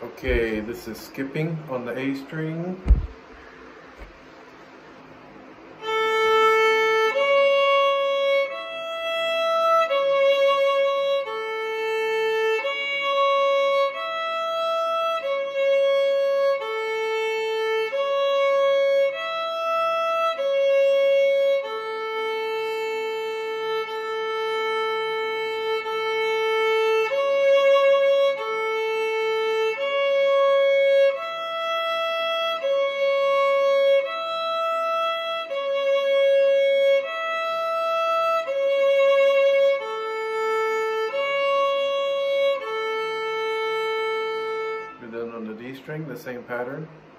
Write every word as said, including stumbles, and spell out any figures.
Okay, this is skipping on the A string. Then on the D string, the same pattern.